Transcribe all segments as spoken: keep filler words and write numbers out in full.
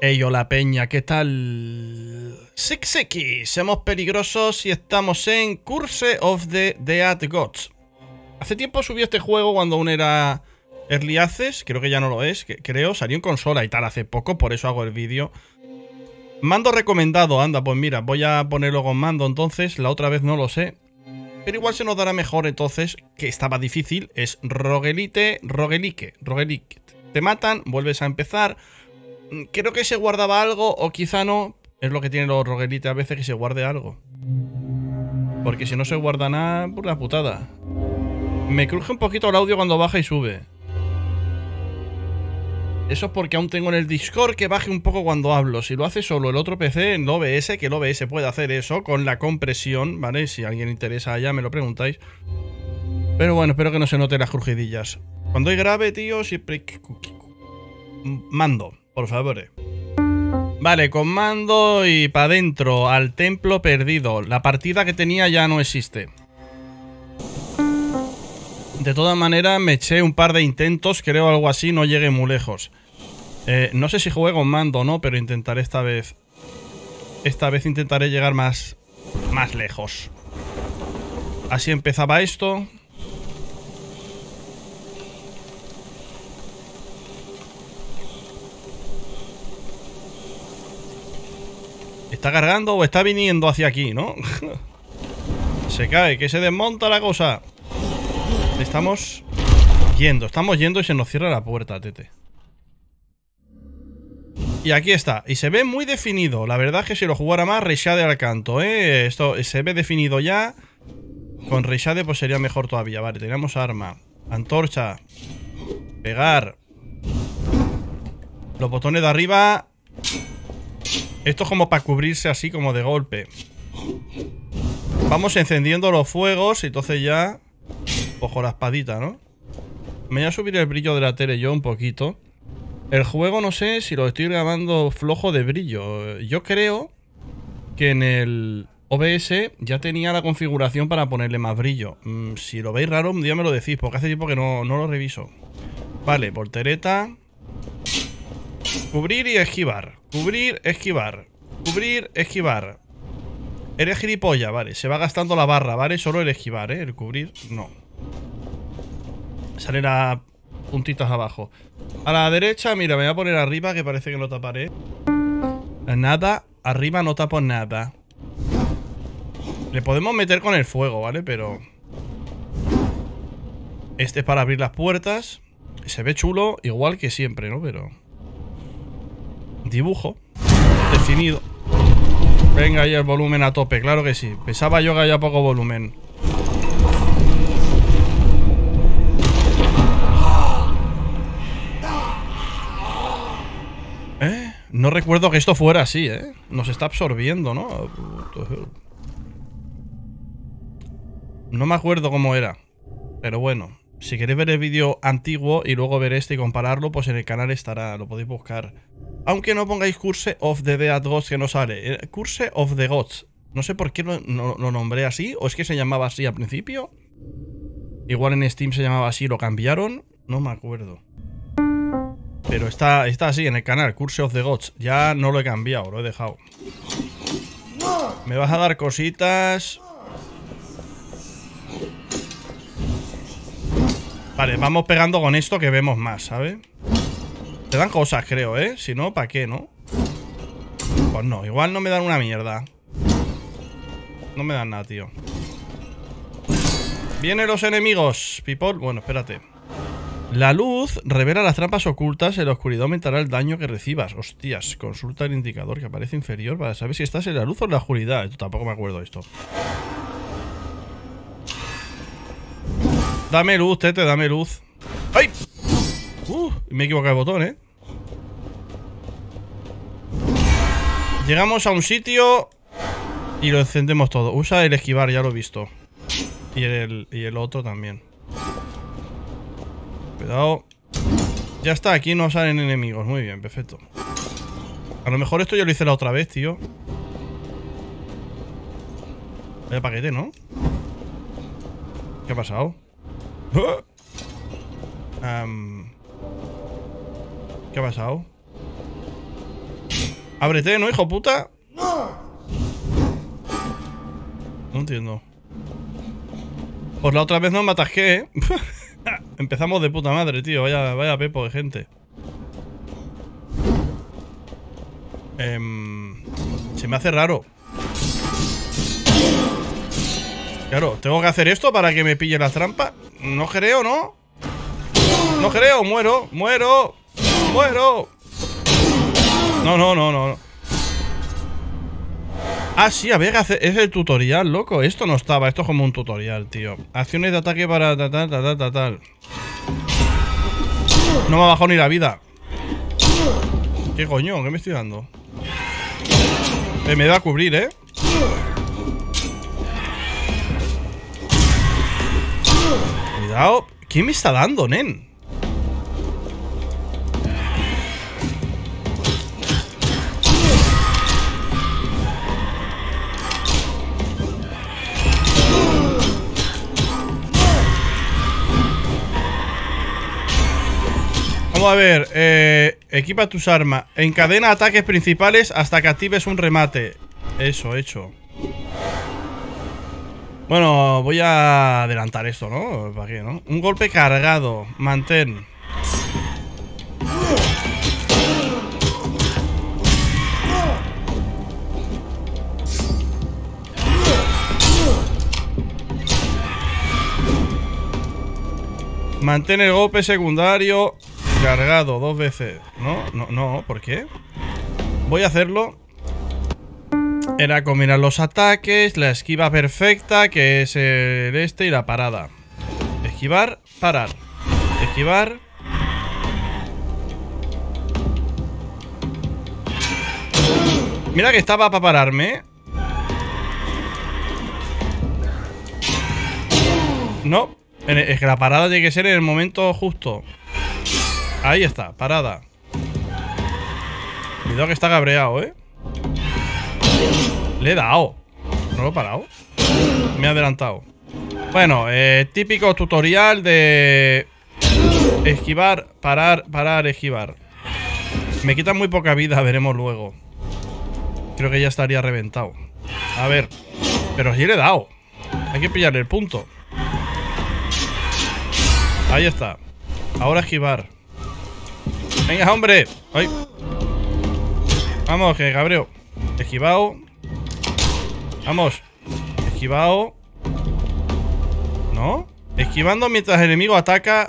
Hey, hola peña, ¿qué tal? Sixeki, somos peligrosos y estamos en Curse of the Dead Gods. Hace tiempo subí este juego cuando aún era Early Access, creo que ya no lo es, que, creo, salió en consola y tal hace poco, por eso hago el vídeo. Mando recomendado, anda, pues mira, voy a ponerlo con mando entonces, la otra vez no lo sé. Pero igual se nos dará mejor entonces, que estaba difícil, es roguelite, roguelique, roguelique. Te matan, vuelves a empezar. Creo que se guardaba algo, o quizá no. Es lo que tienen los roguelites a veces, que se guarde algo. Porque si no se guarda nada, por la putada. Me cruje un poquito el audio cuando baja y sube. Eso es porque aún tengo en el Discord que baje un poco cuando hablo. Si lo hace solo el otro P C en O B S, que el O B S puede hacer eso con la compresión, ¿vale? Si a alguien le interesa allá, me lo preguntáis. Pero bueno, espero que no se noten las crujidillas. Cuando hay grave, tío, siempre... Mando, por favor. Vale, con mando y para adentro, al templo perdido. La partida que tenía ya no existe. De todas maneras, me eché un par de intentos, creo algo así, no llegué muy lejos. Eh, no sé si jugué con mando o no, pero intentaré esta vez. Esta vez intentaré llegar más, más lejos. Así empezaba esto. ¿Está cargando o está viniendo hacia aquí, no? Se cae, que se desmonta la cosa. Estamos yendo, estamos yendo y se nos cierra la puerta, tete. Y aquí está, y se ve muy definido. La verdad es que si lo jugara más, reshade al canto, ¿eh? Esto se ve definido ya. Con reshade pues sería mejor todavía. Vale, tenemos arma, antorcha, pegar. Los botones de arriba. Esto es como para cubrirse así como de golpe. Vamos encendiendo los fuegos y entonces ya... Cojo la espadita, ¿no? Me voy a subir el brillo de la tele yo un poquito. El juego no sé si lo estoy grabando flojo de brillo. Yo creo que en el O B S ya tenía la configuración para ponerle más brillo. Mm, si lo veis raro, un día me lo decís, porque hace tiempo que no, no lo reviso. Vale, voltereta. Cubrir y esquivar. Cubrir, esquivar. Cubrir, esquivar. Eres gilipollas, vale. Se va gastando la barra, ¿vale? Solo el esquivar, ¿eh? El cubrir, no. Salen las puntitas abajo. A la derecha, mira, me voy a poner arriba, que parece que no taparé. Nada, arriba no tapo nada. Le podemos meter con el fuego, ¿vale? Pero... Este es para abrir las puertas. Se ve chulo, igual que siempre, ¿no? Pero... Dibujo definido. Venga, ahí el volumen a tope, claro que sí. Pensaba yo que había poco volumen. ¿Eh? No recuerdo que esto fuera así, ¿eh? Nos está absorbiendo, ¿no? No me acuerdo cómo era. Pero bueno, si queréis ver el vídeo antiguo y luego ver este y compararlo, pues en el canal estará, lo podéis buscar. Aunque no pongáis Curse of the Dead Gods, que no sale. Curse of the Gods. No sé por qué lo, no, lo nombré así. ¿O es que se llamaba así al principio? Igual en Steam se llamaba así, lo cambiaron. No me acuerdo. Pero está, está así en el canal, Curse of the Gods. Ya no lo he cambiado, lo he dejado. Me vas a dar cositas. Vale, vamos pegando con esto que vemos más, ¿sabes? Te dan cosas, creo, ¿eh? Si no, ¿para qué, no? Pues no, igual no me dan una mierda. No me dan nada, tío. Vienen los enemigos, people. Bueno, espérate. La luz revela las trampas ocultas. En la oscuridad aumentará el daño que recibas. Hostias, consulta el indicador que aparece inferior para saber si estás en la luz o en la oscuridad. Esto tampoco me acuerdo de esto. Dame luz, tete, dame luz. ¡Ay! Uh, me he equivocado de botón, ¿eh? Llegamos a un sitio y lo encendemos todo. Usa el esquivar, ya lo he visto. Y el, y el otro también. Cuidado. Ya está, aquí no salen enemigos. Muy bien, perfecto. A lo mejor esto yo lo hice la otra vez, tío. Vaya paquete, ¿no? ¿Qué ha pasado? um, ¿Qué ha pasado? Ábrete, ¿no, hijo puta? No entiendo. Pues la otra vez no me atasqué, ¿eh? Empezamos de puta madre, tío. Vaya, vaya pepo de gente. Eh, se me hace raro. Claro, ¿tengo que hacer esto para que me pille la trampa? No creo, ¿no? No creo, muero, muero, muero. No, no, no, no. Ah, sí, a ver, es el tutorial, loco. Esto no estaba, esto es como un tutorial, tío. Acciones de ataque para tal, tal, tal, tal, tal. No me ha bajado ni la vida. ¿Qué coño? ¿Qué me estoy dando? Eh, me da a cubrir, ¿eh? Cuidado. ¿Qué me está dando, nen? Vamos a ver, eh, equipa tus armas. Encadena ataques principales hasta que actives un remate. Eso, hecho. Bueno, voy a adelantar esto, ¿no? ¿Para qué, no? Un golpe cargado. Mantén. Mantén el golpe secundario cargado dos veces. No, no, no, ¿por qué? Voy a hacerlo. Era combinar los ataques, la esquiva perfecta, que es el este, y la parada. Esquivar, parar. Esquivar. Mira que estaba para pararme. No, es que la parada tiene que ser en el momento justo. Ahí está, parada. Cuidado que está cabreado, ¿eh? Le he dado. ¿No lo he parado? Me he adelantado. Bueno, eh, típico tutorial de esquivar, parar, parar, esquivar. Me quitan muy poca vida, veremos luego. Creo que ya estaría reventado. A ver. Pero sí le he dado. Hay que pillarle el punto. Ahí está. Ahora esquivar. Venga, hombre. Ay. Vamos, que cabreo. Esquivado. Vamos. Esquivado. ¿No? Esquivando mientras el enemigo ataca.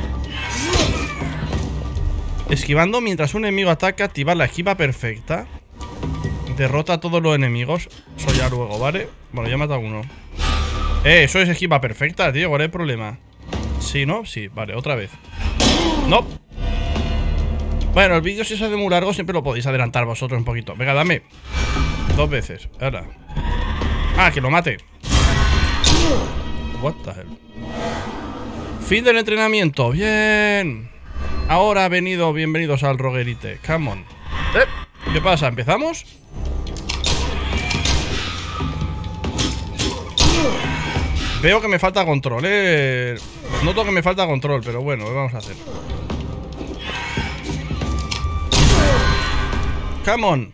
Esquivando mientras un enemigo ataca. Activar la esquiva perfecta. Derrota a todos los enemigos. Eso ya luego, ¿vale? Bueno, ya he matado uno. Eh, eso es esquiva perfecta, tío. ¿Cuál es el problema? Sí, ¿no? Sí, vale, otra vez. No. Bueno, el vídeo si se hace muy largo siempre lo podéis adelantar vosotros un poquito. Venga, dame. Dos veces. Ahora. Ah, que lo mate. What the hell. Fin del entrenamiento. Bien. Ahora ha venido. Bienvenidos al Roguerite. Come on. ¿Eh? ¿Qué pasa? ¿Empezamos? Veo que me falta control, eh. Noto que me falta control, pero bueno, ¿qué vamos a hacer? Come on.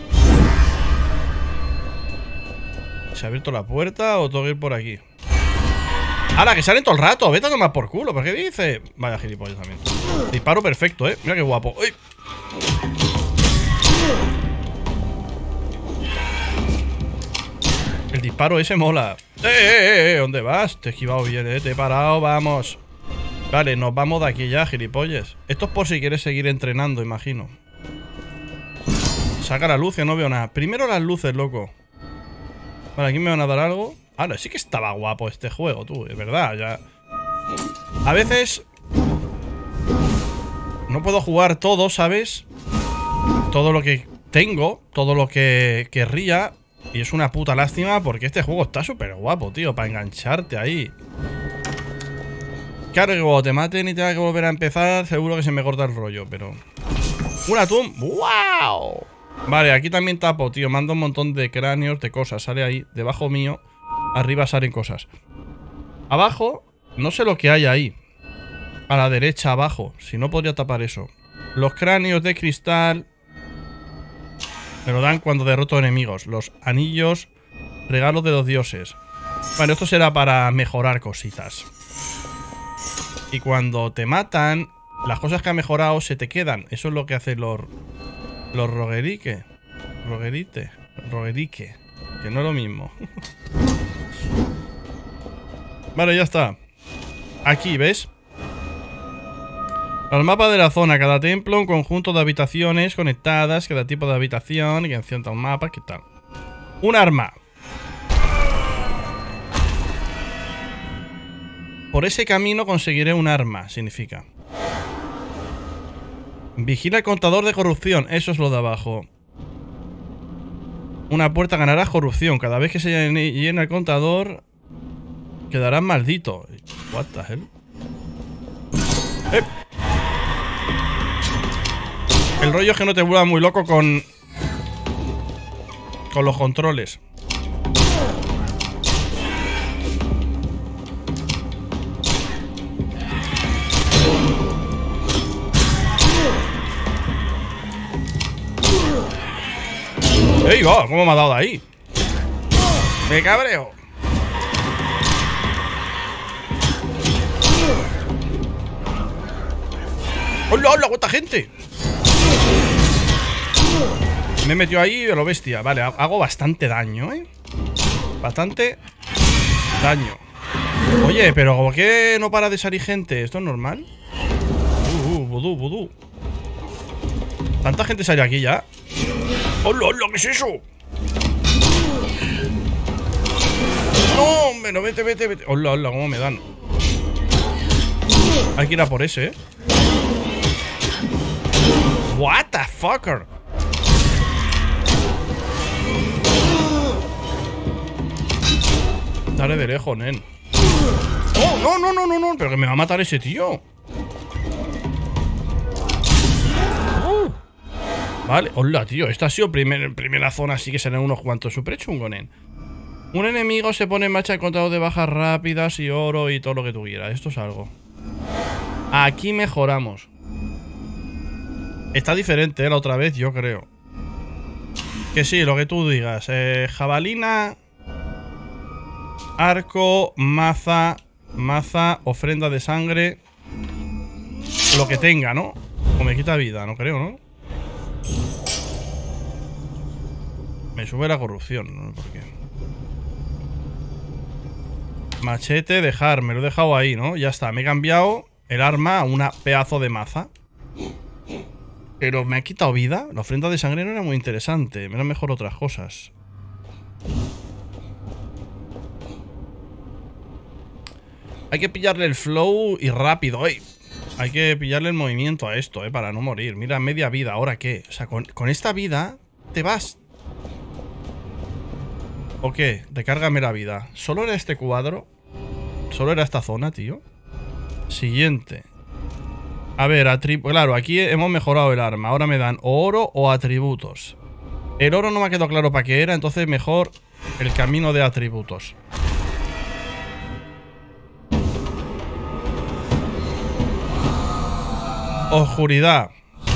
¿Se ha abierto la puerta o tengo que ir por aquí? ¡Hala, que salen todo el rato! Vete a tomar por culo, ¿por qué dice? Vaya gilipollas también. Disparo perfecto, eh. Mira qué guapo. ¡Uy! El disparo ese mola. ¡Eh, eh, eh! ¿Dónde vas? Te he esquivado bien, eh. Te he parado, vamos. Vale, nos vamos de aquí ya, gilipollas. Esto es por si quieres seguir entrenando, imagino. Saca la luz, que no veo nada. Primero las luces, loco. Vale, aquí me van a dar algo. Ahora, sí que estaba guapo este juego, tú. Es verdad, ya. A veces no puedo jugar todo, ¿sabes? Todo lo que tengo, todo lo que querría. Y es una puta lástima porque este juego está súper guapo, tío. Para engancharte ahí. Claro que cuando te maten y tenga que volver a empezar, seguro que se me corta el rollo, pero... ¡Un atún! ¡Wow! Vale, aquí también tapo, tío. Manda un montón de cráneos, de cosas. Sale ahí, debajo mío. Arriba salen cosas. Abajo, no sé lo que hay ahí. A la derecha, abajo. Si no, podría tapar eso. Los cráneos de cristal. Me lo dan cuando derroto enemigos. Los anillos, regalos de los dioses. Bueno, esto será para mejorar cositas. Y cuando te matan, las cosas que han mejorado se te quedan. Eso es lo que hacen los... Los roguerique. Roguerite. Roguerique. Que no es lo mismo. Vale, ya está. Aquí, ¿ves? El mapa de la zona. Cada templo, un conjunto de habitaciones conectadas. Cada tipo de habitación. Y canción un mapa. ¿Qué tal? Un arma. Por ese camino conseguiré un arma. Significa. Vigila el contador de corrupción. Eso es lo de abajo. Una puerta ganará corrupción. Cada vez que se llena el contador, quedarás maldito. What the hell? ¡Eh! El rollo es que no te vuelvas muy loco con... Con los controles. ¡Ey, va! ¿Cómo me ha dado de ahí? ¡Me cabreo! ¡Hola, hola! ¡Cuánta gente! Me he metido ahí a lo bestia. Vale, hago bastante daño, ¿eh? Bastante daño. Oye, pero ¿por qué no para de salir gente? ¿Esto es normal? Uh, uh, vudú, vudú. ¿Tanta gente sale aquí ya? ¡Hola, hola! ¿Qué es eso? ¡No! ¡Me no, vete, vete, vete! ¡Hola, hola! ¿Cómo me dan? Hay que ir a por ese, ¿eh? What the fucker? Dale de lejos, nen. ¡Oh! ¡No, no, no, no, no! Pero que me va a matar ese tío. Uh. Vale, hola, tío. Esta ha sido primer, primera zona, así que serán unos cuantos super chungos, nen. Un enemigo se pone en marcha el contador de bajas rápidas y oro y todo lo que tú quieras. Esto es algo. Aquí mejoramos. Está diferente, ¿eh? La otra vez, yo creo. Que sí, lo que tú digas. Eh, jabalina, arco, maza, maza, ofrenda de sangre. Lo que tenga, ¿no? O me quita vida, no creo, ¿no? Me sube la corrupción, no sé por qué. Machete, dejar, me lo he dejado ahí, ¿no? Ya está, me he cambiado el arma a una pedazo de maza. Pero me ha quitado vida. La ofrenda de sangre no era muy interesante. Me eran mejor otras cosas. Hay que pillarle el flow y rápido, ¿eh? Hay que pillarle el movimiento a esto, ¿eh? Para no morir. Mira, media vida. ¿Ahora qué? O sea, con, con esta vida te vas. ¿O qué? Recárgame la vida. ¿Solo era este cuadro? ¿Solo era esta zona, tío? Siguiente. A ver, atributos. Claro, aquí hemos mejorado el arma. Ahora me dan o oro o atributos. El oro no me ha quedado claro para qué era. Entonces mejor el camino de atributos. Oscuridad.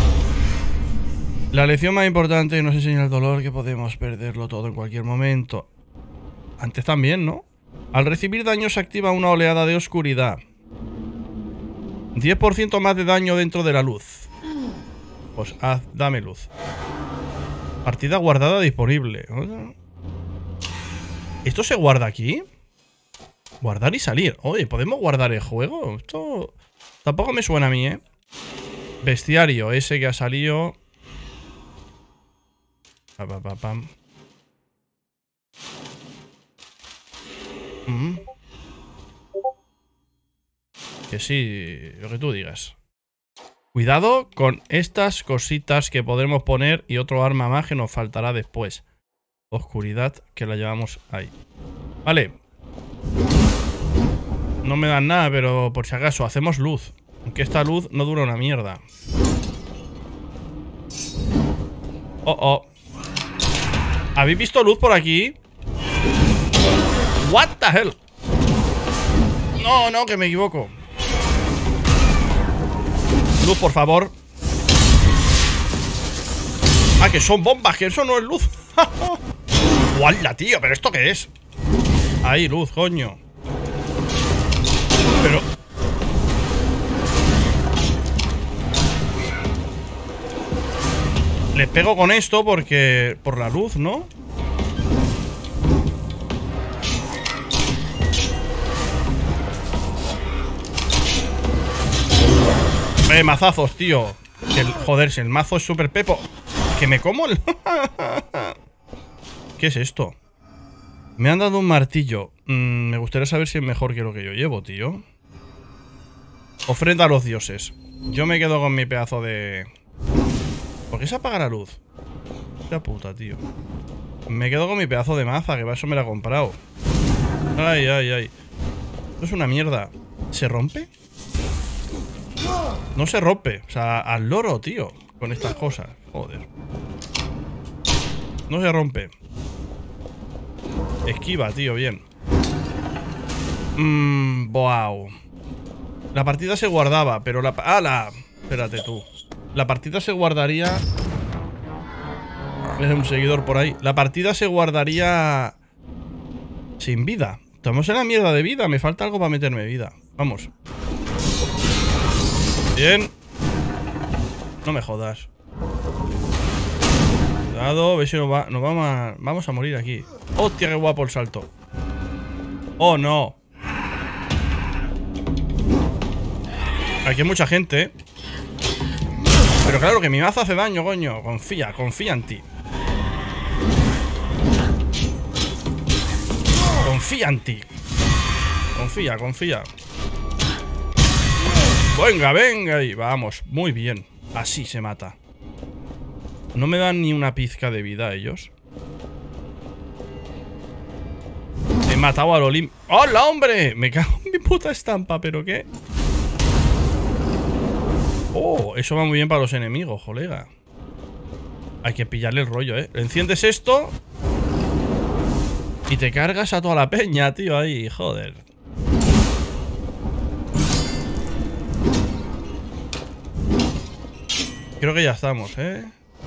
La lección más importante nos enseña el dolor, que podemos perderlo todo en cualquier momento. Antes también, ¿no? Al recibir daño se activa una oleada de oscuridad. diez por ciento más de daño dentro de la luz. Pues haz, dame luz. Partida guardada disponible. ¿Esto se guarda aquí? Guardar y salir. Oye, ¿podemos guardar el juego? Esto tampoco me suena a mí, ¿eh? Bestiario, ese que ha salido. Pa, pa, pa, pam. Mm. Que sí, lo que tú digas. Cuidado con estas cositas que podremos poner y otro arma más que nos faltará después. Oscuridad, que la llevamos ahí. Vale. No me dan nada, pero por si acaso hacemos luz. Aunque esta luz no dura una mierda. Oh, oh. ¿Habéis visto luz por aquí? What the hell? No, no, que me equivoco. Luz, por favor. Ah, que son bombas, que eso no es luz. ¡Guala, tío! ¿Pero esto qué es? Ahí, luz, coño. Pero... le pego con esto porque... por la luz, ¿no? Eh, mazazos, tío. Que el, joder, si el mazo es súper pepo. Que me como el... ¿Qué es esto? Me han dado un martillo. mm, Me gustaría saber si es mejor que lo que yo llevo, tío. Ofrenda a los dioses. Yo me quedo con mi pedazo de... ¿Por qué se apaga la luz? La puta, tío. Me quedo con mi pedazo de maza, que para eso me la he comprado. Ay, ay, ay. Esto es una mierda. ¿Se rompe? No se rompe. O sea, al loro, tío. Con estas cosas. Joder. No se rompe. Esquiva, tío, bien. Mmm, wow. La partida se guardaba, pero la... ¡Hala! Espérate tú. La partida se guardaría... Es un seguidor por ahí. La partida se guardaría... sin vida. Estamos en la mierda de vida. Me falta algo para meterme vida. Vamos. Bien. No me jodas. Cuidado, a ver si nos, va, nos vamos, a, vamos a morir aquí. ¡Hostia, qué guapo el salto! ¡Oh, no! Aquí hay mucha gente, ¿eh? Pero claro que mi mazo hace daño, coño. Confía, confía en ti. Confía en ti. Confía, confía. Venga, venga. Y vamos, muy bien. Así se mata. No me dan ni una pizca de vida ellos. He matado al Olim. ¡Hola, hombre! Me cago en mi puta estampa, ¿pero qué? Oh, eso va muy bien para los enemigos, colega. Hay que pillarle el rollo, ¿eh? Enciendes esto y te cargas a toda la peña, tío, ahí, joder. Creo que ya estamos, ¿eh?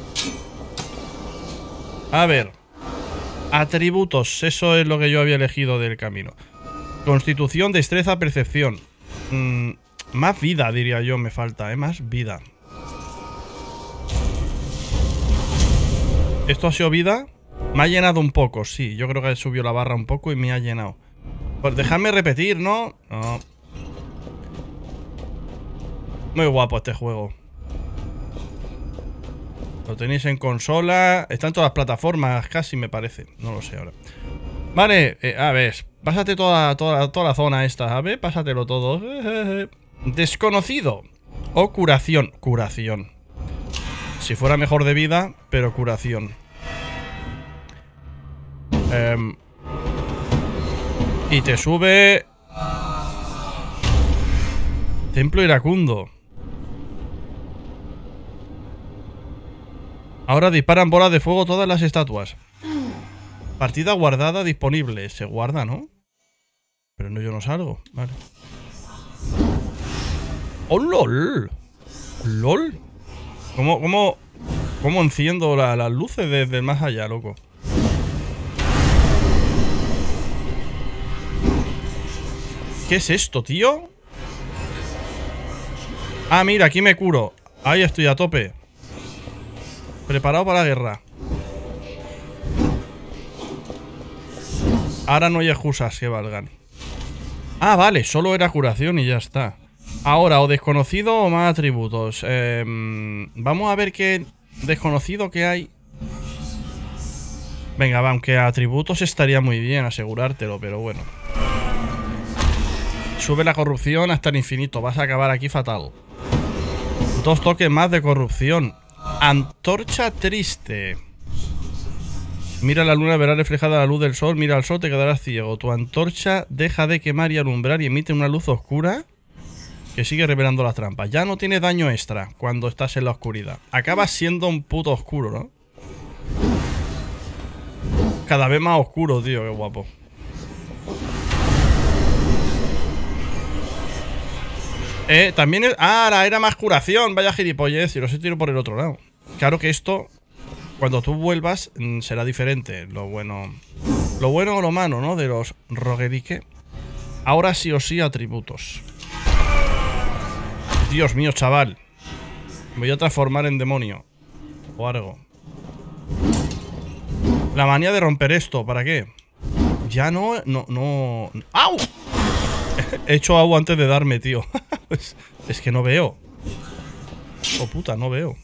A ver. Atributos, eso es lo que yo había elegido del camino. Constitución, destreza, percepción. Mm, más vida, diría yo, me falta, ¿eh? Más vida. ¿Esto ha sido vida? Me ha llenado un poco, sí. Yo creo que subió la barra un poco y me ha llenado. Pues dejadme repetir, ¿no? No. Muy guapo este juego. Lo tenéis en consola. Está en todas las plataformas, casi me parece. No lo sé ahora. Vale, eh, a ver. Pásate toda, toda, toda la zona esta, a ver, pásatelo todo. Desconocido. O curación. Curación. Si fuera mejor de vida, pero curación. Eh, y te sube... Templo iracundo. Ahora disparan bolas de fuego todas las estatuas. Partida guardada disponible. Se guarda, ¿no? Pero no, yo no salgo. Vale. ¡Oh, lol! ¡Lol! ¿Cómo, cómo, cómo enciendo la, las luces desde el más allá, loco? ¿Qué es esto, tío? Ah, mira, aquí me curo. Ahí estoy a tope. Preparado para la guerra. Ahora no hay excusas que valgan. Ah, vale, solo era curación y ya está. Ahora, o desconocido o más atributos. eh, Vamos a ver qué desconocido que hay. Venga, va, aunque atributos estaría muy bien asegurártelo, pero bueno. Sube la corrupción hasta el infinito. Vas a acabar aquí fatal. Dos toques más de corrupción. Antorcha triste. Mira la luna, verás reflejada la luz del sol. Mira al sol, te quedarás ciego. Tu antorcha deja de quemar y alumbrar y emite una luz oscura que sigue revelando las trampas. Ya no tiene daño extra cuando estás en la oscuridad. Acabas siendo un puto oscuro, ¿no? Cada vez más oscuro, tío, qué guapo. Eh, también es... Ah, la era más curación. Vaya gilipollez. Y los he tirado por el otro lado. Claro que esto... Cuando tú vuelvas será diferente. Lo bueno... Lo bueno o lo malo, ¿no? De los roguelike. Ahora sí o sí atributos. Dios mío, chaval. Me voy a transformar en demonio. O algo. La manía de romper esto, ¿para qué? Ya no... No... no... ¡Au! He hecho agua antes de darme, tío. es, es que no veo. Oh, puta, no veo.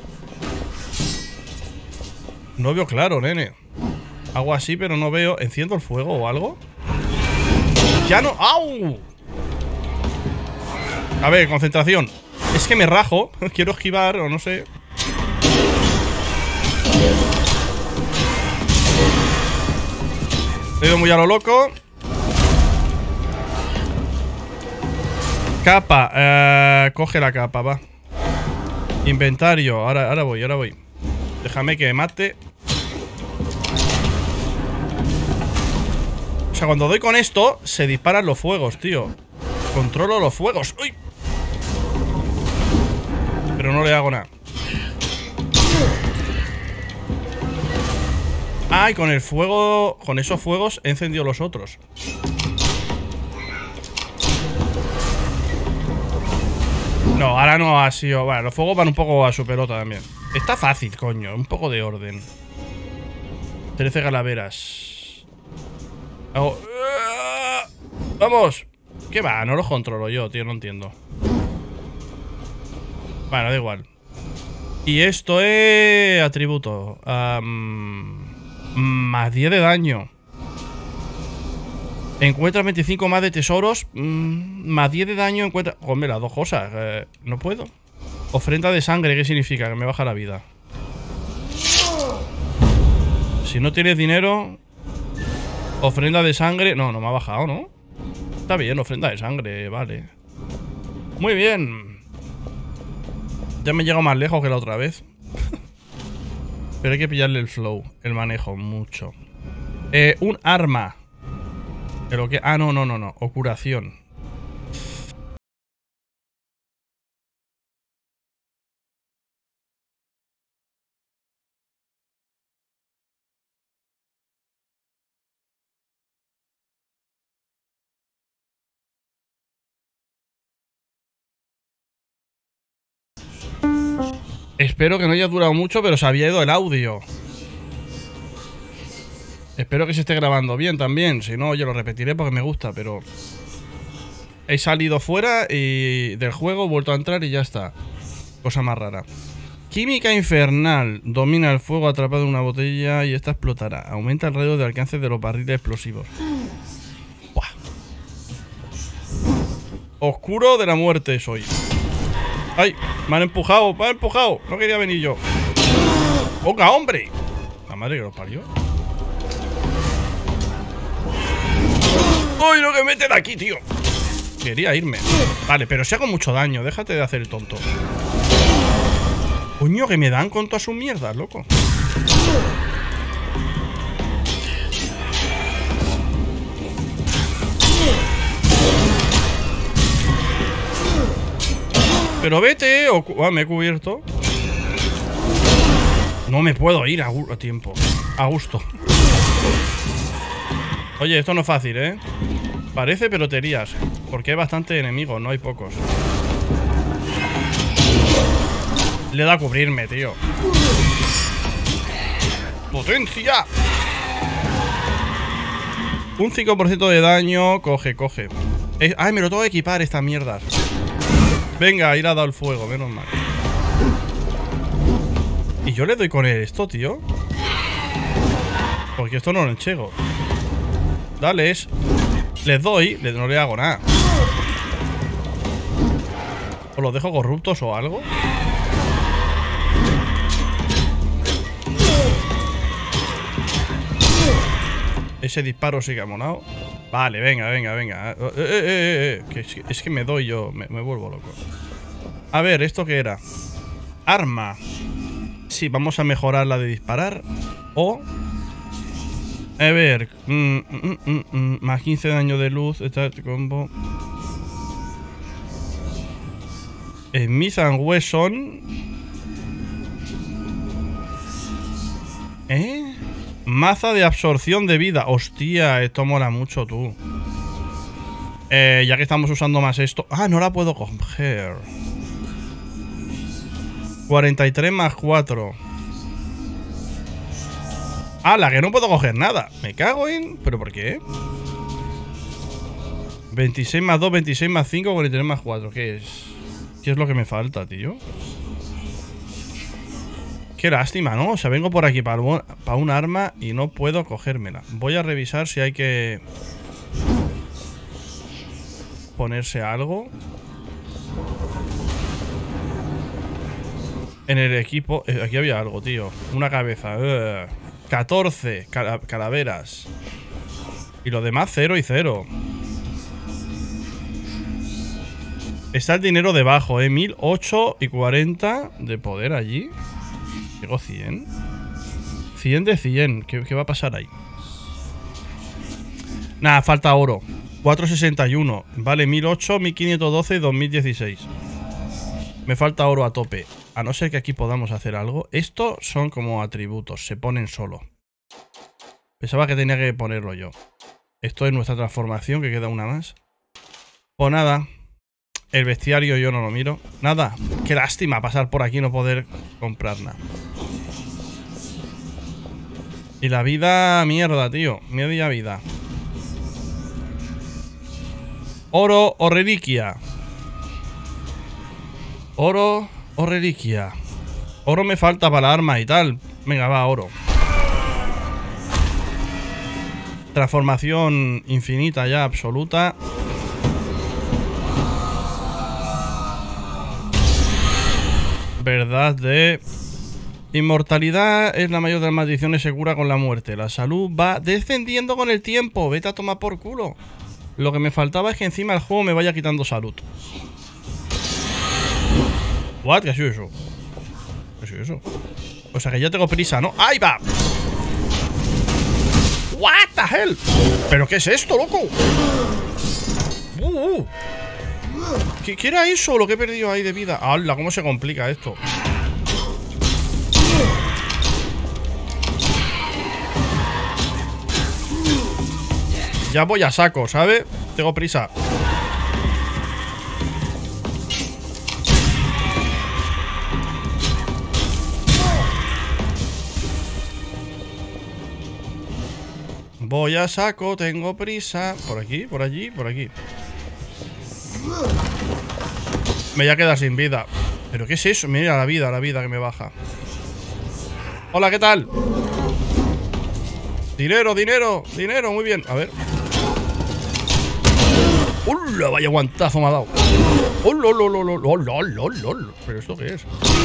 No veo claro, nene. Hago así, pero no veo. ¿Enciendo el fuego o algo? ¡Ya no! ¡Au! A ver, concentración. Es que me rajo. Quiero esquivar o no sé. He ido muy a lo loco. Capa. Eh, coge la capa, va. Inventario. Ahora, ahora voy, ahora voy. Déjame que me mate. O sea, cuando doy con esto, se disparan los fuegos, tío. Controlo los fuegos. ¡Uy! Pero no le hago nada. Ah, y con el fuego... Con esos fuegos he encendido los otros. No, ahora no ha sido... Bueno, los fuegos van un poco a su pelota también. Está fácil, coño. Un poco de orden. trece calaveras. Hago... ¡Vamos! ¿Qué va? No los controlo yo, tío. No entiendo. Bueno, da igual. Y esto es... Atributo. Um, más diez de daño. Encuentras veinticinco más de tesoros. Mmm, más diez de daño encuentras... Hombre, las dos cosas. Eh, no puedo. Ofrenda de sangre, ¿qué significa? Que me baja la vida. Si no tienes dinero... Ofrenda de sangre... No, no me ha bajado, ¿no? Está bien, ofrenda de sangre, vale. Muy bien. Ya me he llegado más lejos que la otra vez. Pero hay que pillarle el flow, el manejo, mucho. Eh, un arma. Pero que... Ah, no, no, no, no. O curación. Espero que no haya durado mucho, pero se había ido el audio. Espero que se esté grabando bien también. Si no, yo lo repetiré porque me gusta, pero... He salido fuera y del juego, he vuelto a entrar y ya está. Cosa más rara. Química infernal. Domina el fuego atrapado en una botella y esta explotará. Aumenta el radio de alcance de los barriles explosivos. Buah. Oscuro de la muerte soy. ¡Ay! Me han empujado, me han empujado. No quería venir yo. ¡Ponga, hombre! La madre que los parió. ¡Uy, lo que meten aquí, tío! Quería irme. Vale, pero si hago mucho daño, déjate de hacer el tonto. Coño, que me dan con todas sus mierdas, loco. Pero vete, o... Ah, me he cubierto. No me puedo ir a, a tiempo. A gusto. Oye, esto no es fácil, ¿eh? Parece peloterías. Porque hay bastante enemigos, no hay pocos. Le da a cubrirme, tío. ¡Potencia! Un cinco por ciento de daño. Coge, coge. Eh, Ay, me lo tengo que equipar esta mierda. Venga, ir a dar el fuego, menos mal. Y yo le doy con esto, tío. Porque esto no lo enchego. Dale, es... Les doy, no le hago nada. ¿O los dejo corruptos o algo? Ese disparo sí que ha molado. Vale, venga, venga, venga. Eh, eh, eh, eh. Que es, que, es que me doy yo, me, me vuelvo loco. A ver, ¿esto qué era? Arma. Sí, vamos a mejorar la de disparar. O... A ver... Mm, mm, mm, mm, más quince de daño de luz. Este combo... Smith and Wesson. ¿Eh? Maza de absorción de vida. Hostia, esto mola mucho, tú. Eh, ya que estamos usando más esto. Ah, no la puedo coger. cuarenta y tres más cuatro. Ah, la que no puedo coger nada. Me cago en... ¿Pero por qué? veintiséis más dos, veintiséis más cinco, cuarenta y tres más cuatro. ¿Qué es? ¿Qué es lo que me falta, tío? Qué lástima, ¿no? O sea, vengo por aquí para, para un arma y no puedo cogérmela. Voy a revisar si hay que ponerse algo en el equipo. Aquí había algo, tío. Una cabeza. Ugh. catorce cal calaveras. Y lo demás, cero y cero. Está el dinero debajo, ¿eh? mil ocho y cuarenta de poder allí. Llego cien. cien de cien. ¿Qué, qué va a pasar ahí? Nada, falta oro. cuatrocientos sesenta y uno. Vale, mil ocho, mil quinientos doce y dos mil dieciséis. Me falta oro a tope. A no ser que aquí podamos hacer algo. Estos son como atributos. Se ponen solo. Pensaba que tenía que ponerlo yo. Esto es nuestra transformación, que queda una más. Pues nada. El bestiario yo no lo miro. Nada. Qué lástima pasar por aquí y no poder comprar nada. Y la vida, mierda, tío. Media vida. Oro o reliquia. Oro o reliquia. Oro me falta para la arma y tal. Venga, va, oro. Transformación infinita ya, absoluta. Verdad de... Inmortalidad es la mayor de las maldiciones, se cura con la muerte. La salud va descendiendo con el tiempo. Vete a tomar por culo. Lo que me faltaba es que encima el juego me vaya quitando salud. What? ¿Qué ha sido eso? ¿Qué ha sido eso? O sea que ya tengo prisa, ¿no? ¡Ahí va! What the hell? ¿Pero qué es esto, loco? Uh, uh. ¿Qué, ¿Qué era eso lo que he perdido ahí de vida? ¡Hala! ¿Cómo se complica esto? Ya voy a saco, ¿sabes? Tengo prisa. Voy a saco, tengo prisa. Por aquí, por allí, por aquí. Me voy a quedar sin vida. ¿Pero qué es eso? Mira la vida, la vida que me baja. Hola, ¿qué tal? Dinero, dinero, dinero, muy bien. A ver. ¡Hola! Vaya guantazo me ha dado. ¡Hola, hola, hola, hola, hola, hola! ¿Pero esto qué es?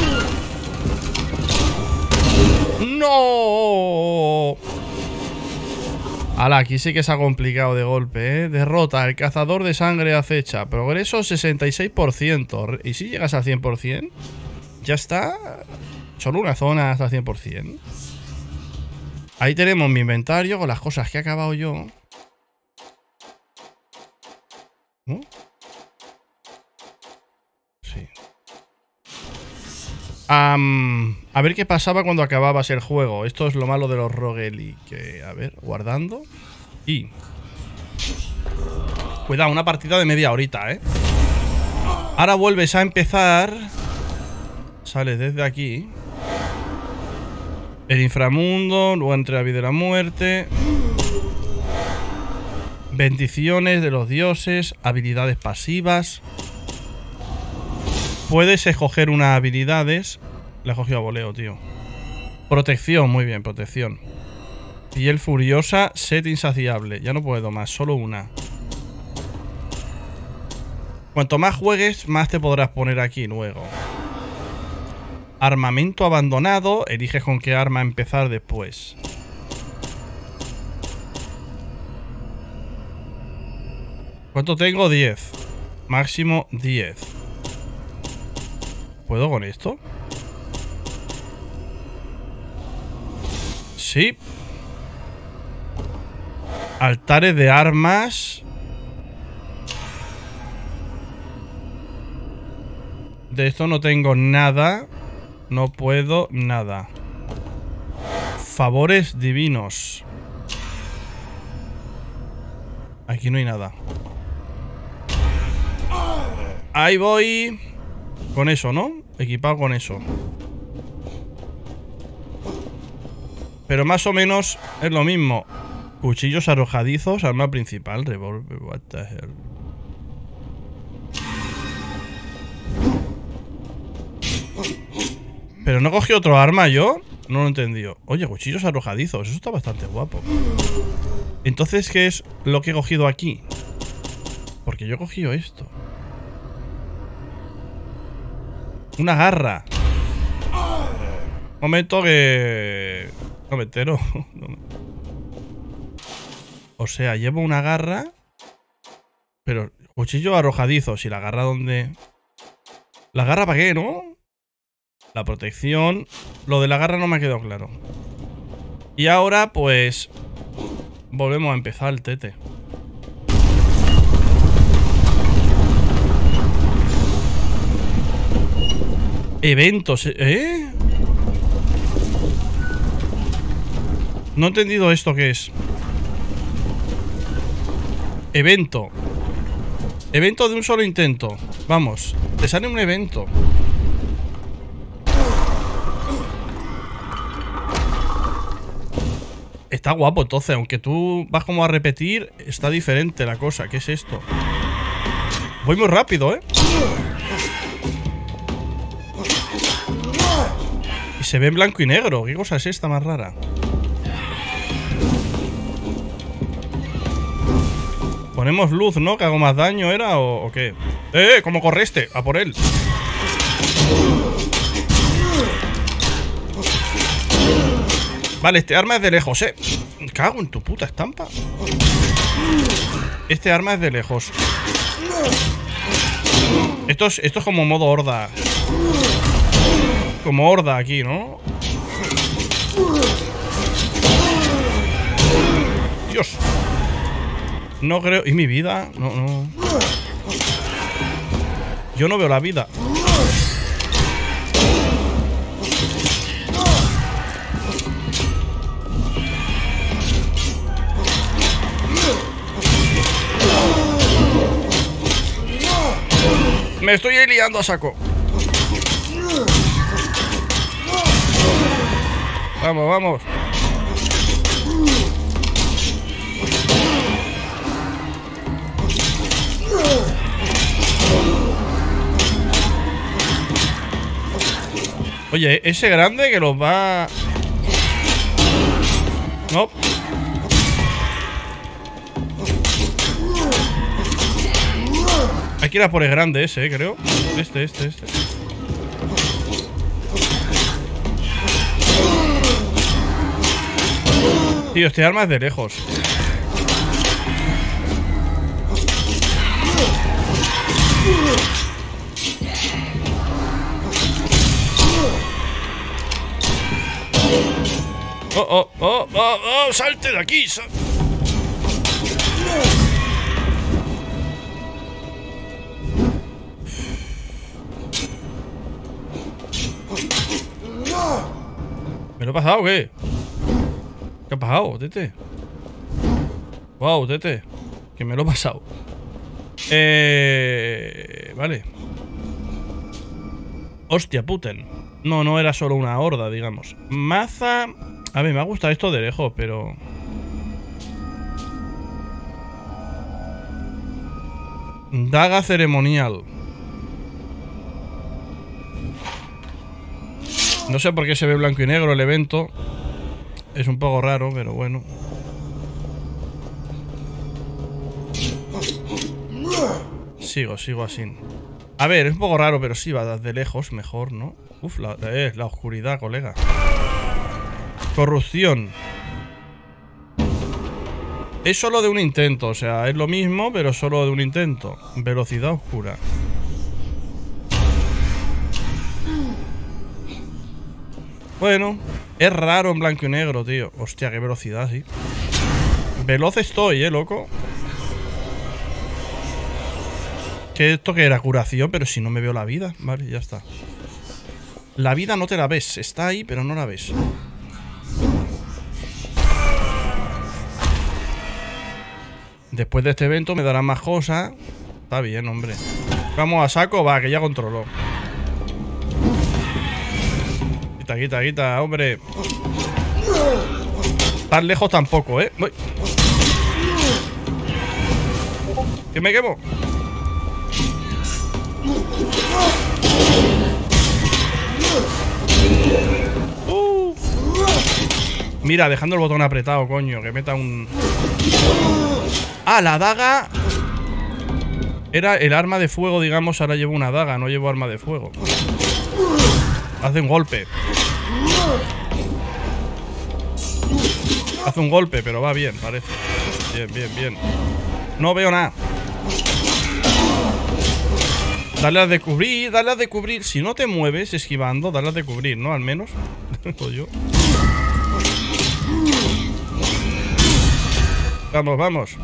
¡No! Ala, aquí sí que se ha complicado de golpe, ¿eh? Derrota, el cazador de sangre acecha. Progreso sesenta y seis por ciento. ¿Y si llegas al cien por cien? Ya está. Solo una zona hasta el cien por cien. Ahí tenemos mi inventario con las cosas que he acabado yo. ¿No? Sí. Um, a ver qué pasaba cuando acababas el juego. Esto es lo malo de los roguelike. A ver, guardando. Y... Cuidado, una partida de media horita, ¿eh? Ahora vuelves a empezar. Sales desde aquí. El inframundo, luego entre la vida y la muerte. Bendiciones de los dioses, habilidades pasivas. Puedes escoger unas habilidades. La he cogido a voleo, tío. Protección, muy bien, protección. Piel furiosa, sed insaciable. Ya no puedo más, solo una. Cuanto más juegues, más te podrás poner aquí luego. Armamento abandonado. Eliges con qué arma empezar después. ¿Cuánto tengo? diez. Máximo diez. ¿Puedo con esto? Sí. Altares de armas. De esto no tengo nada. No puedo nada. Favores divinos. Aquí no hay nada. Ahí voy. Con eso, ¿no? Equipado con eso. Pero más o menos es lo mismo. Cuchillos arrojadizos, arma principal, revólver, what the hell. Pero no cogí otro arma yo. No lo he entendido. Oye, cuchillos arrojadizos, eso está bastante guapo. Entonces, ¿qué es lo que he cogido aquí? Porque yo he cogido esto. Una garra. Momento que... No me entero. No me... O sea, llevo una garra. Pero cuchillo arrojadizo. ¿Y la garra dónde? ¿La garra para qué, no? La protección. Lo de la garra no me ha quedado claro. Y ahora, pues... volvemos a empezar el tete. Eventos, ¿eh? No he entendido esto qué es. Evento. Evento de un solo intento. Vamos, te sale un evento. Está guapo entonces, aunque tú vas como a repetir, está diferente la cosa. ¿Qué es esto? Voy muy rápido, ¿eh? Y se ve en blanco y negro. ¿Qué cosa es esta más rara? Ponemos luz, ¿no? ¿Que hago más daño era o, o qué? ¡Eh! ¿Cómo corre este? A por él. Vale, este arma es de lejos, eh. Me cago en tu puta estampa. Este arma es de lejos. Esto es, esto es como modo horda. Como horda aquí, ¿no? Dios. No creo... ¿Y mi vida? No, no. Yo no veo la vida. Me estoy liando a saco. Vamos, vamos. Oye, ese grande que los va... No. Hay que ir a por el grande ese, eh, creo. Este, este, este. Tío, este arma es de lejos. Oh, oh, oh, oh, oh, salte de aquí. Sal... ¿Me lo he pasado o qué? ¿Qué ha pasado, tete? Wow, tete. Que me lo he pasado. Eh... Vale. Hostia, puten. No, no era solo una horda, digamos. Maza... A ver, me ha gustado esto de lejos, pero... Daga ceremonial. No sé por qué se ve blanco y negro el evento. Es un poco raro, pero bueno. Sigo, sigo así. A ver, es un poco raro, pero sí, va desde lejos, mejor, ¿no? Uf, la, eh, la oscuridad, colega. Corrupción. Es solo de un intento, o sea, es lo mismo, pero solo de un intento. Velocidad oscura. Bueno, es raro en blanco y negro, tío. Hostia, qué velocidad, sí. Veloz estoy, eh, loco. ¿Qué esto que era? Curación, pero si no me veo la vida. Vale, ya está. La vida no te la ves. Está ahí, pero no la ves. Después de este evento me darán más cosas. Está bien, hombre. Vamos a saco, va, que ya controló. Quita, quita, quita, hombre. Tan lejos tampoco, ¿eh? Voy. Que me quemo. Uh. Mira, dejando el botón apretado, coño. Que meta un... Ah, la daga. Era el arma de fuego, digamos. Ahora llevo una daga, no llevo arma de fuego. Hace un golpe. Hace un golpe, pero va bien, parece. Bien, bien, bien. No veo nada. Dale a descubrir, dale a descubrir. Si no te mueves esquivando, dale a descubrir, ¿no? Al menos. yo. Vamos, vamos.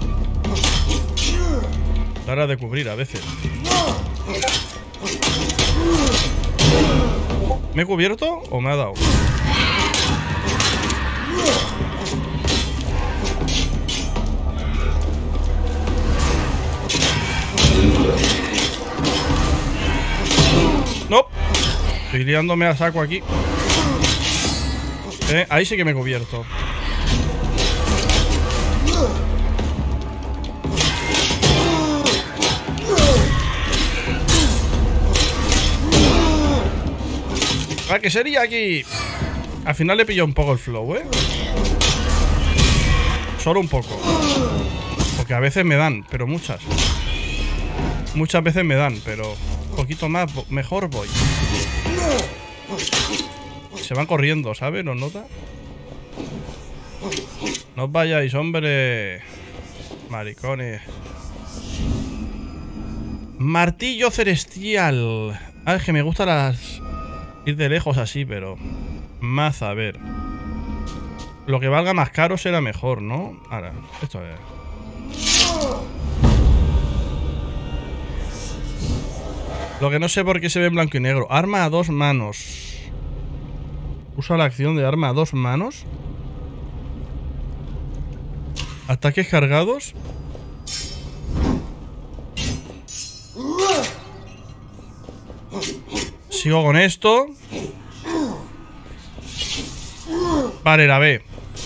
Dale a descubrir a veces. ¿Me he cubierto o me ha dado? No. Estoy liándome a saco aquí. Eh, ahí sí que me he cubierto. Ah, ¿qué sería aquí? Al final le pilló un poco el flow, ¿eh? Solo un poco. Porque a veces me dan, pero muchas. Muchas veces me dan, pero un poquito más, mejor voy. Se van corriendo, ¿sabes? ¿Nos nota? No os vayáis, hombre. Maricones. Martillo celestial. Ah, es que me gustan las... ir de lejos así, pero... Más, a ver. Lo que valga más caro será mejor, ¿no? Ahora, esto es... Lo que no sé por qué se ve en blanco y negro. Arma a dos manos. Usa la acción de arma a dos manos. Ataques cargados. Sigo con esto. Vale, la B.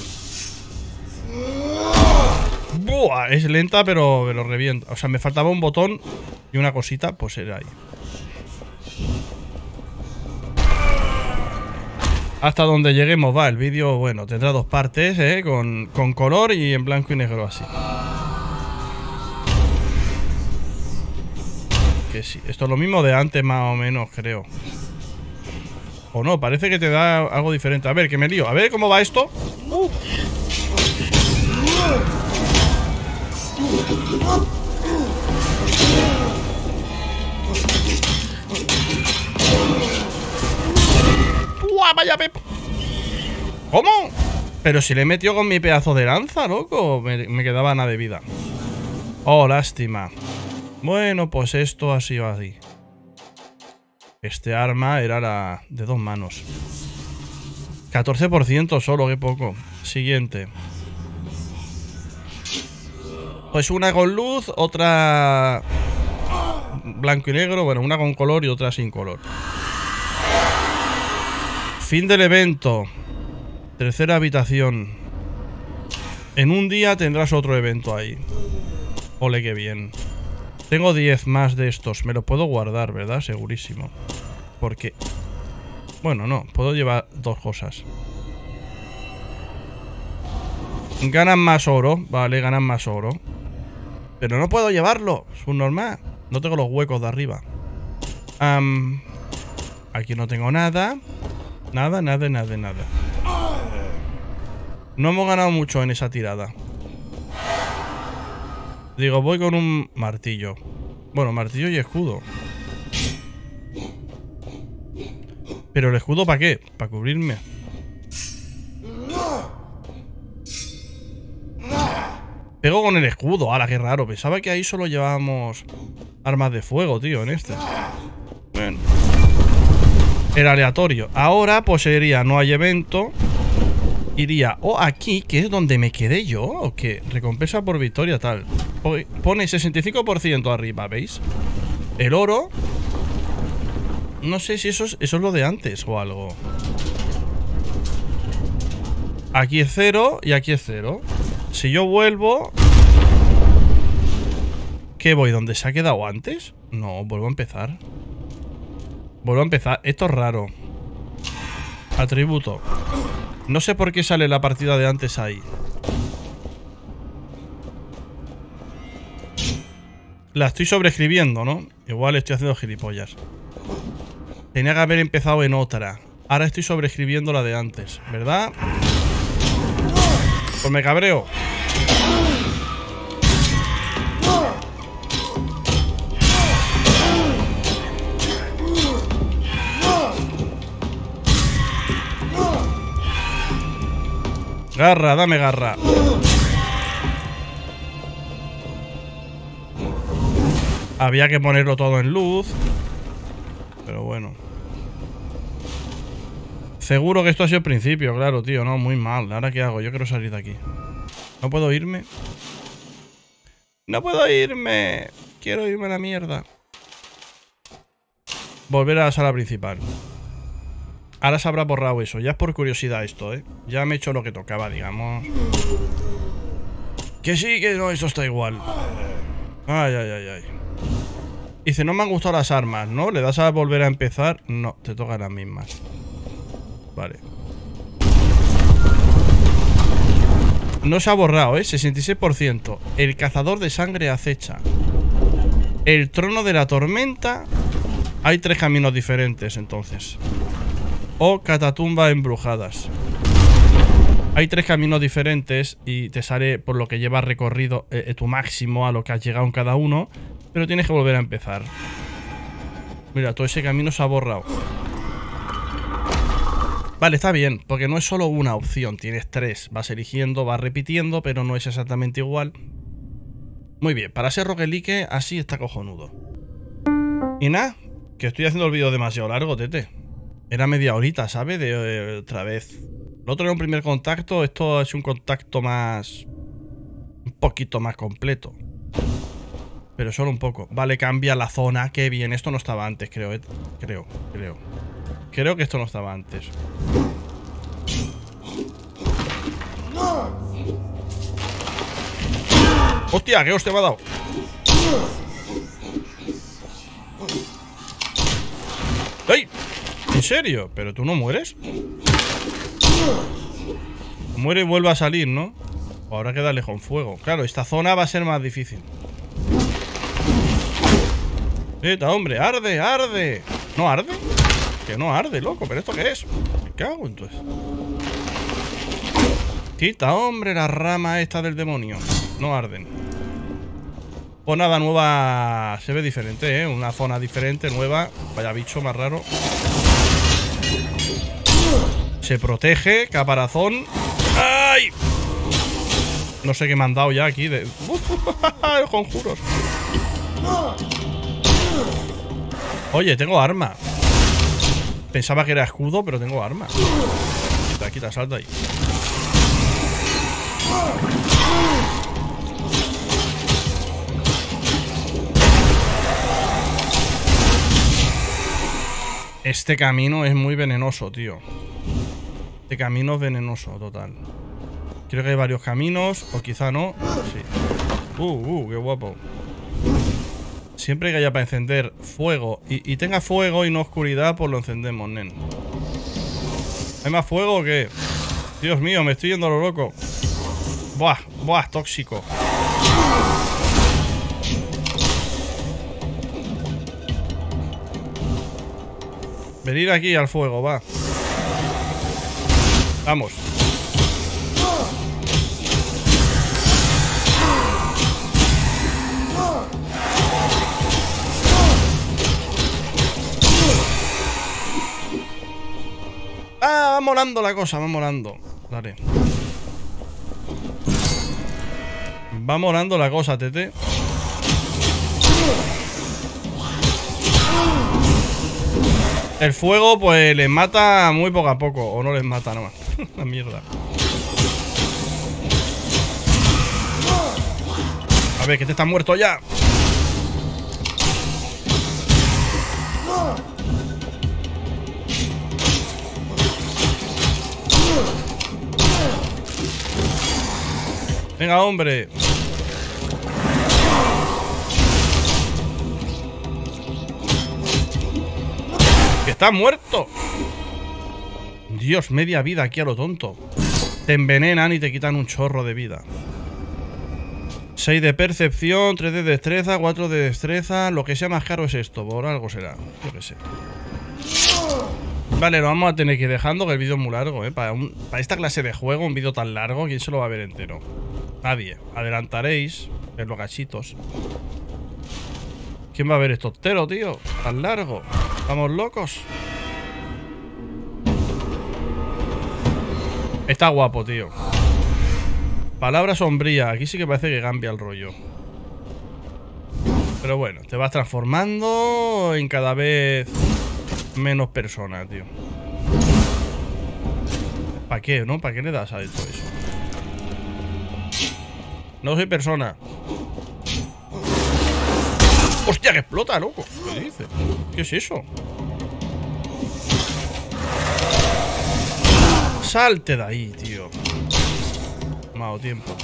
Buah, es lenta, pero, pero revienta. O sea, me faltaba un botón y una cosita, pues era ahí. Hasta donde lleguemos va el vídeo. Bueno, tendrá dos partes, ¿eh? Con, con color y en blanco y negro así. Que sí, esto es lo mismo de antes más o menos, creo. O no, parece que te da algo diferente. A ver, que me lío. A ver cómo va esto. Uh. ¡Uah, vaya pep! ¿Cómo? Pero si le he metido con mi pedazo de lanza, loco. Me, me quedaba nada de vida. Oh, lástima. Bueno, pues esto ha sido así. Este arma era la de dos manos. catorce por ciento solo, qué poco. Siguiente. Pues una con luz, otra blanco y negro. Bueno, una con color y otra sin color. Fin del evento. Tercera habitación. En un día tendrás otro evento ahí. Ole, qué bien. Tengo diez más de estos. Me lo puedo guardar, ¿verdad? Segurísimo. Porque... Bueno, no. Puedo llevar dos cosas. Ganan más oro. Vale, ganan más oro. Pero no puedo llevarlo. Es un normal. No tengo los huecos de arriba. Um, aquí no tengo nada. Nada, nada, nada, nada. No hemos ganado mucho en esa tirada. Digo, voy con un martillo. Bueno, martillo y escudo. ¿Pero el escudo para qué? Para cubrirme. Pego con el escudo. ¡Hala, qué raro! Pensaba que ahí solo llevábamos armas de fuego, tío, en este. Bueno. Era aleatorio. Ahora, pues sería, no hay evento. Iría o aquí, que es donde me quedé yo, o qué. Recompensa por victoria, tal. Pone sesenta y cinco por ciento arriba, ¿veis? El oro. No sé si eso es, eso es lo de antes o algo. Aquí es cero y aquí es cero. Si yo vuelvo... ¿Qué voy? ¿Dónde se ha quedado antes? No, vuelvo a empezar. Vuelvo a empezar. Esto es raro. Atributo. No sé por qué sale la partida de antes ahí. La estoy sobreescribiendo, ¿no? Igual estoy haciendo gilipollas. Tenía que haber empezado en otra. Ahora estoy sobreescribiendo la de antes, ¿verdad? Pues me cabreo. Garra, dame garra. Había que ponerlo todo en luz. Pero bueno. Seguro que esto ha sido el principio, claro, tío. No, muy mal. ¿Ahora qué hago? Yo quiero salir de aquí. ¿No puedo irme? ¡No puedo irme! Quiero irme a la mierda. Volver a la sala principal. Ahora se habrá borrado eso. Ya es por curiosidad esto, ¿eh? Ya me he hecho lo que tocaba, digamos. Que sí, que no, eso está igual. Ay, ay, ay, ay. Dice, no me han gustado las armas, ¿no? ¿Le das a volver a empezar? No, te tocan las mismas. Vale. No se ha borrado, ¿eh? sesenta y seis por ciento. El cazador de sangre acecha. El trono de la tormenta. Hay tres caminos diferentes, entonces. O catatumbas embrujadas. Hay tres caminos diferentes y te sale por lo que llevas recorrido eh, tu máximo a lo que has llegado en cada uno. Pero tienes que volver a empezar. Mira, todo ese camino se ha borrado. Vale, está bien, porque no es solo una opción, tienes tres. Vas eligiendo, vas repitiendo, pero no es exactamente igual. Muy bien, para ser roguelike así está cojonudo. Y nada, que estoy haciendo el vídeo demasiado largo, tete. Era media horita, ¿sabes? De, de otra vez. El otro era un primer contacto, esto es un contacto más... un poquito más completo. Pero solo un poco. Vale, cambia la zona, qué bien. Esto no estaba antes, creo, ¿eh? Creo, creo. Creo que esto no estaba antes. ¡Hostia! ¿Qué hostia me ha dado? ¡Ay! ¿En serio? ¿Pero tú no mueres? Muere y vuelve a salir, ¿no? O habrá que darle con fuego. Claro, esta zona va a ser más difícil. ¡Eta, hombre! ¡Arde! ¡Arde! ¿No arde? Que no arde, loco. ¿Pero esto qué es? Me cago entonces. Quita, hombre, la rama esta del demonio. No arden. Pues nada, nueva... Se ve diferente, ¿eh? Una zona diferente, nueva. Vaya bicho más raro. Se protege, caparazón. ¡Ay! No sé qué me han dado ya aquí de... conjuros. Oye, tengo arma. Pensaba que era escudo, pero tengo arma. Quita, quita, salta ahí. Este camino es muy venenoso, tío. Este camino es venenoso, total. Creo que hay varios caminos, o quizá no. Sí. Uh, uh, qué guapo. Siempre que haya para encender fuego y, y tenga fuego y no oscuridad, pues lo encendemos, nen. ¿Hay más fuego o qué? Dios mío, me estoy yendo a lo loco. Buah, buah, tóxico. Venid aquí al fuego, va. Vamos. Ah, va molando la cosa, va molando. Dale. Va molando la cosa, tete. El fuego, pues, les mata muy poco a poco. O no les mata nada más. La mierda. A ver, que te está muerto ya. Venga, hombre. ¡Que está muerto! Dios, media vida aquí a lo tonto. Te envenenan y te quitan un chorro de vida. seis de percepción, tres de destreza, cuatro de destreza. Lo que sea más caro es esto, por algo será. Yo qué sé. Vale, lo vamos a tener que ir dejando, que el vídeo es muy largo, ¿eh? Para, un, para esta clase de juego, un vídeo tan largo, ¿quién se lo va a ver entero? Nadie. Adelantaréis, ver los gachitos. ¿Quién va a ver esto entero, tío? Tan largo. ¿Estamos locos? Está guapo, tío. Palabra sombría. Aquí sí que parece que cambia el rollo. Pero bueno, te vas transformando en cada vez menos persona, tío. ¿Para qué, no? ¿Para qué le das a esto eso? No soy persona. ¡Hostia, que explota, loco! ¿Qué dices? ¿Qué es eso? Salte de ahí, tío. Me ha dado tiempo.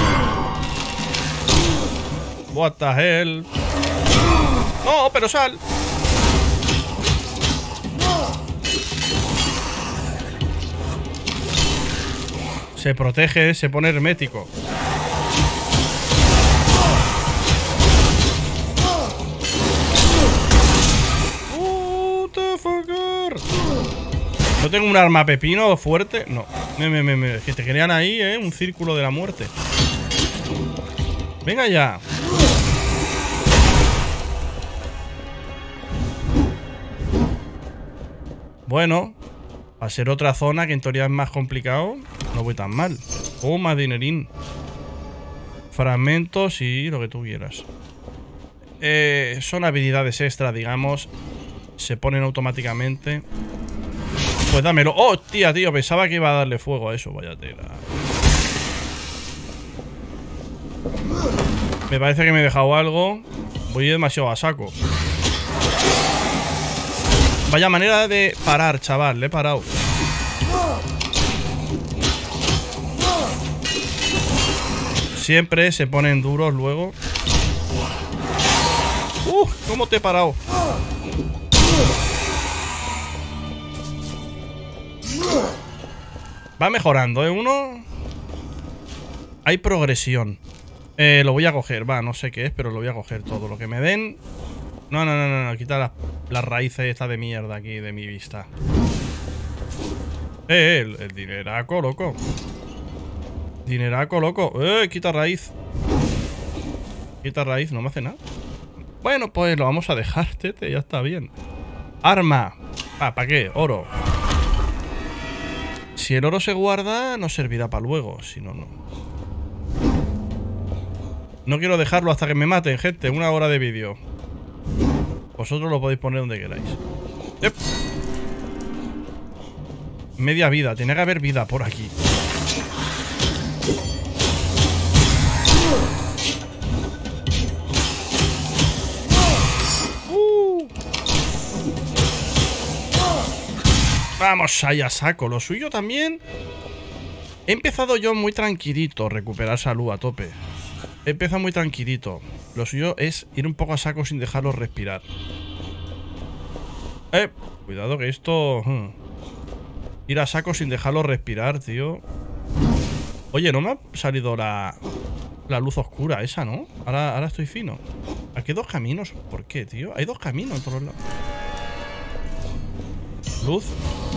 What the hell? No, pero sal. Se protege, se pone hermético. What the fucker? ¿No tengo un arma pepino fuerte? No. Me, me, me, me. Que te crean ahí, ¿eh? Un círculo de la muerte. Venga ya. Bueno, a ser otra zona que en teoría es más complicado, no voy tan mal. Oh, más dinerín. Fragmentos y lo que tú quieras. Eh, son habilidades extra, digamos. Se ponen automáticamente. Pues dámelo. ¡Oh, tía, tío! Pensaba que iba a darle fuego a eso. Vaya tela. Me parece que me he dejado algo. Voy demasiado a saco. Vaya manera de parar, chaval. Le he parado. Siempre se ponen duros luego. ¡Uh! ¿Cómo te he parado? Va mejorando, ¿eh? Uno. Hay progresión. Eh, lo voy a coger, va, no sé qué es, pero lo voy a coger todo. Lo que me den. No, no, no, no, no. Quita las, las raíces esta de mierda aquí de mi vista. Eh, el, el dineraco, loco. Dineraco, loco. Eh, quita raíz. Quita raíz, no me hace nada. Bueno, pues lo vamos a dejar, tete, ya está bien. Arma. Ah, ¿para qué? Oro. Si el oro se guarda, no servirá para luego. Si no, no. No quiero dejarlo hasta que me maten, gente. Una hora de vídeo. Vosotros lo podéis poner donde queráis. Yep. Media vida. Tenía que haber vida por aquí. Uh. Vamos ahí a saco. Lo suyo también. He empezado yo muy tranquilito. Recuperar salud a tope. He empezado muy tranquilito. Lo suyo es ir un poco a saco sin dejarlo respirar. Eh, cuidado que esto... Hmm. Ir a saco sin dejarlo respirar, tío. Oye, no me ha salido la... La luz oscura esa, ¿no? Ahora, ahora estoy fino. Aquí hay dos caminos. ¿Por qué, tío? Hay dos caminos en todos lados. Luz.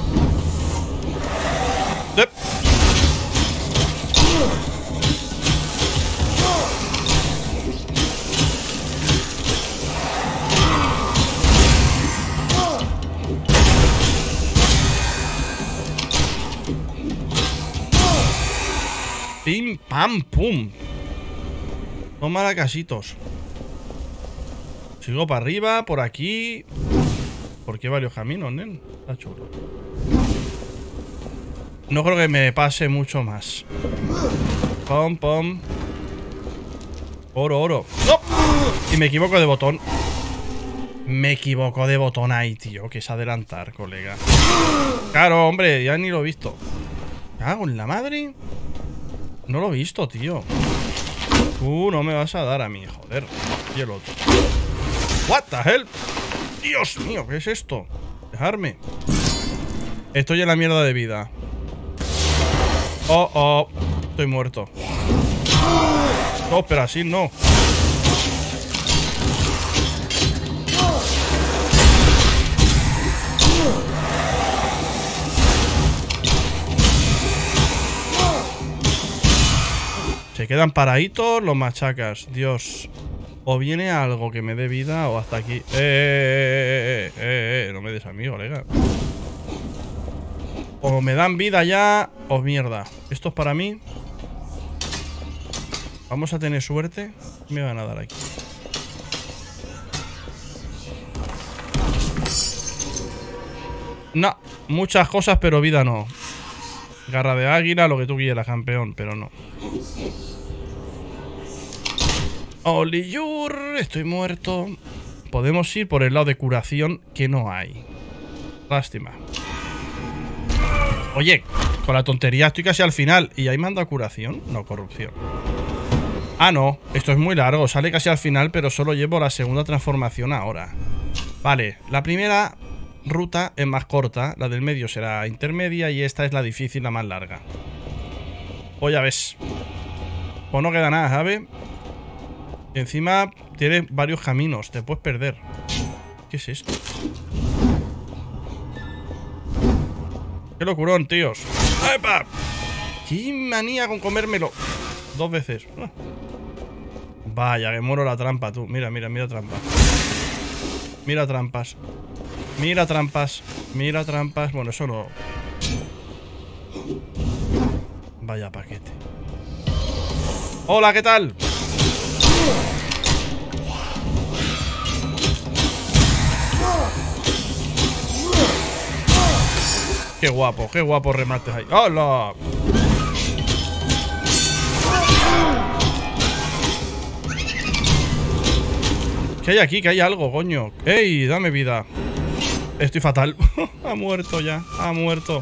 Yep. Pim, pam, pum. Toma la casitos. Sigo para arriba, por aquí. ¿Por qué varios caminos, nen? Está chulo. No creo que me pase mucho más. Pom, pom. Oro, oro. ¡No! Y me equivoco de botón. Me equivoco de botón ahí, tío. Que es adelantar, colega. Claro, hombre, ya ni lo he visto. ¿Cago en la madre? No lo he visto, tío. Tú no me vas a dar a mí, joder. Y el otro. What the hell? Dios mío, ¿qué es esto? Dejarme. Estoy en la mierda de vida. Oh, oh. Estoy muerto. No, pero así no. Se quedan paraditos los machacas. Dios. O viene algo que me dé vida o hasta aquí. Eh, eh, eh, eh, eh. No me des a mí, colega. O me dan vida ya o mierda. Esto es para mí. Vamos a tener suerte. Me van a dar aquí. No, muchas cosas, pero vida no. Garra de águila, lo que tú quieras, campeón, pero no. Only your, estoy muerto. Podemos ir por el lado de curación, que no hay. Lástima. Oye, con la tontería estoy casi al final. ¿Y ahí manda curación? No, corrupción. Ah, no, esto es muy largo. Sale casi al final, pero solo llevo la segunda transformación ahora. Vale, la primera ruta es más corta. La del medio será intermedia y esta es la difícil, la más larga. Pues ya ves. Pues no queda nada, ¿sabes? Y encima tiene varios caminos. Te puedes perder. ¿Qué es esto? ¡Qué locurón, tíos! ¡Epa! ¡Qué manía con comérmelo! Dos veces. Vaya, que muero la trampa, tú. Mira, mira, mira trampa. Mira trampas. Mira trampas. Mira trampas. Bueno, eso no. Vaya paquete. Hola, ¿qué tal? Qué guapo, qué guapo remates ahí. ¡Hola! ¿Qué hay aquí? ¿Qué hay algo, coño? ¡Ey! Dame vida. Estoy fatal. Ha muerto ya. Ha muerto.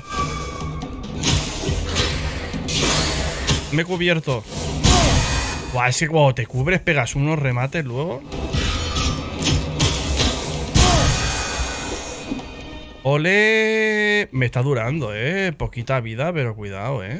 Me he cubierto. Buah, es que cuando te cubres pegas unos remates luego. ¡Ole! Me está durando, eh. Poquita vida, pero cuidado, eh.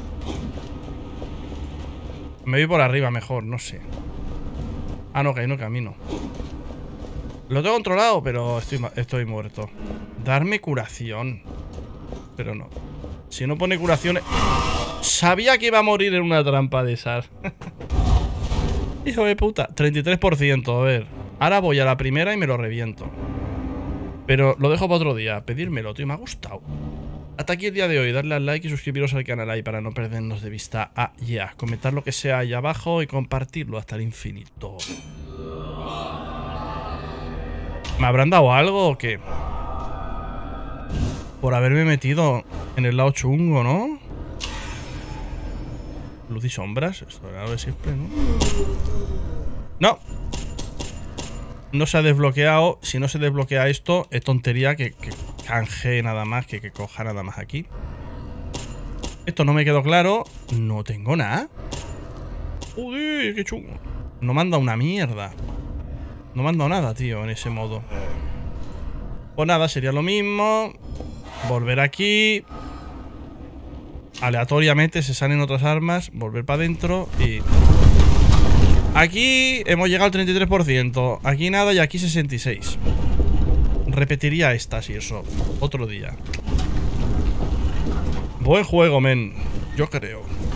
Me voy por arriba mejor, no sé. Ah, no, que ahí no camino. Lo tengo controlado, pero estoy, estoy muerto. Darme curación. Pero no. Si no pone curación... Sabía que iba a morir en una trampa de esas. Hijo de puta. treinta y tres por ciento, a ver. Ahora voy a la primera y me lo reviento. Pero lo dejo para otro día. Pedírmelo, tío, me ha gustado. Hasta aquí el día de hoy. Darle al like y suscribiros al canal ahí para no perdernos de vista. Ah, ya. Yeah. Comentar lo que sea ahí abajo y compartirlo hasta el infinito. ¿Me habrán dado algo o qué? Por haberme metido en el lado chungo, ¿no? Luz y sombras. Esto era lo de siempre, ¿no? No. No se ha desbloqueado. Si no se desbloquea esto, es tontería que, que canje nada más, que, que coja nada más aquí. Esto no me quedó claro. No tengo nada. Uy, qué chungo. No manda una mierda. No manda nada, tío, en ese modo. Pues nada, sería lo mismo. Volver aquí. Aleatoriamente se salen otras armas. Volver para adentro y... Aquí hemos llegado al treinta y tres por ciento. Aquí nada y aquí sesenta y seis. Repetiría estas y eso otro día. Buen juego, men. Yo creo.